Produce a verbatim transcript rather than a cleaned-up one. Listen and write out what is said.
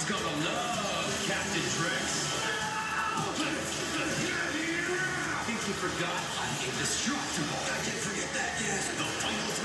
Everyone's gonna love Captain Drex. I think you forgot I'm indestructible. I did forget that, yes. The final